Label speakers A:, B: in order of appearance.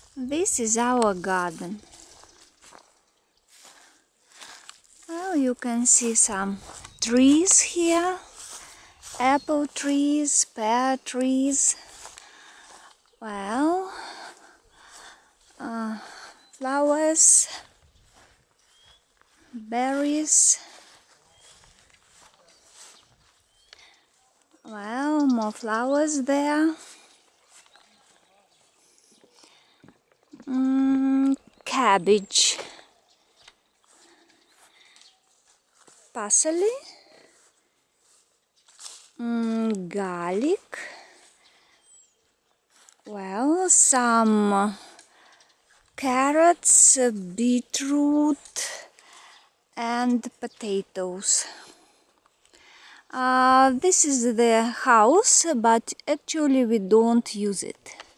A: This is our garden. Well, you can see some trees here. Apple trees, pear trees. Well, flowers, berries. Well, more flowers there. Cabbage, parsley, garlic. Well, some carrots, beetroot, and potatoes. This is the house, but actually we don't use it.